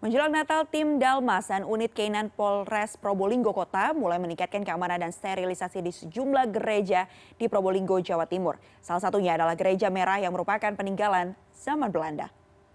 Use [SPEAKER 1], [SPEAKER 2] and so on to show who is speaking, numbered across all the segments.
[SPEAKER 1] Menjelang Natal, tim Dalmas dan unit K9 Polres Probolinggo Kota mulai meningkatkan keamanan dan sterilisasi di sejumlah gereja di Probolinggo, Jawa Timur. Salah satunya adalah Gereja Merah yang merupakan peninggalan zaman Belanda.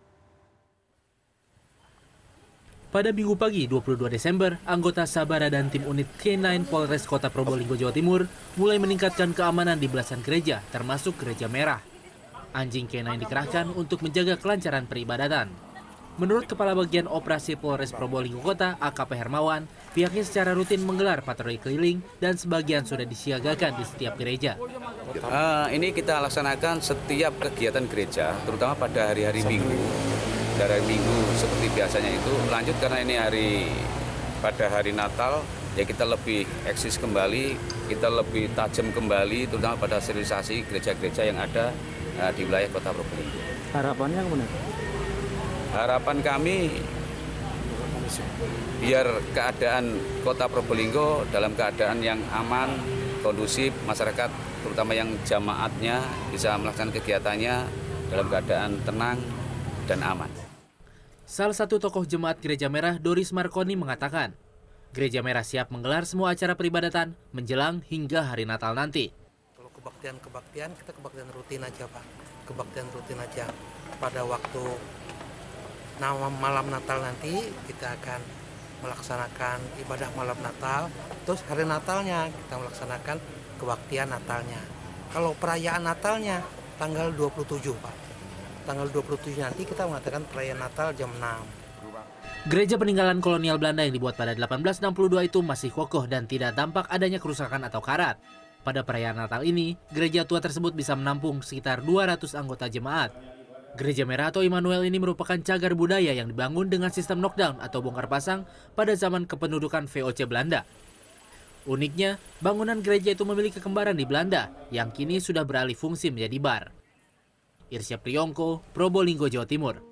[SPEAKER 2] Pada Minggu pagi 22 Desember, anggota Sabara dan tim unit K9 Polres Kota Probolinggo, Jawa Timur mulai meningkatkan keamanan di belasan gereja, termasuk Gereja Merah. Anjing K9 dikerahkan untuk menjaga kelancaran peribadatan. Menurut Kepala Bagian Operasi Polres Probolinggo Kota, AKP Hermawan, pihaknya secara rutin menggelar patroli keliling dan sebagian sudah disiagakan di setiap gereja.
[SPEAKER 3] Ini kita laksanakan setiap kegiatan gereja, terutama pada hari-hari Minggu. Dari Minggu seperti biasanya itu lanjut karena ini pada hari Natal, ya kita lebih eksis kembali, kita lebih tajam kembali, terutama pada sterilisasi gereja-gereja yang ada di wilayah Kota Probolinggo.
[SPEAKER 4] Harapannya kemana?
[SPEAKER 3] Harapan kami biar keadaan Kota Probolinggo dalam keadaan yang aman, kondusif, masyarakat terutama yang jamaatnya bisa melaksanakan kegiatannya dalam keadaan tenang dan aman.
[SPEAKER 2] Salah satu tokoh jemaat Gereja Merah, Doris Marconi, mengatakan, Gereja Merah siap menggelar semua acara peribadatan menjelang hingga hari Natal nanti.
[SPEAKER 5] Kalau kebaktian kita kebaktian rutin aja, Pak. Kebaktian rutin aja. Pada waktu malam Natal nanti kita akan melaksanakan ibadah malam Natal, terus hari Natalnya kita melaksanakan kebaktian Natalnya. Kalau perayaan Natalnya tanggal 27, Pak. Tanggal 27 nanti kita mengatakan perayaan Natal jam 6.
[SPEAKER 2] Gereja peninggalan kolonial Belanda yang dibuat pada 1862 itu masih kokoh dan tidak tampak adanya kerusakan atau karat. Pada perayaan Natal ini, gereja tua tersebut bisa menampung sekitar 200 anggota jemaat. Gereja Merah atau Immanuel ini merupakan cagar budaya yang dibangun dengan sistem knockdown atau bongkar pasang pada zaman kependudukan VOC Belanda. Uniknya, bangunan gereja itu memiliki kembaran di Belanda yang kini sudah beralih fungsi menjadi bar. Irsya Priyongko, Probolinggo, Jawa Timur.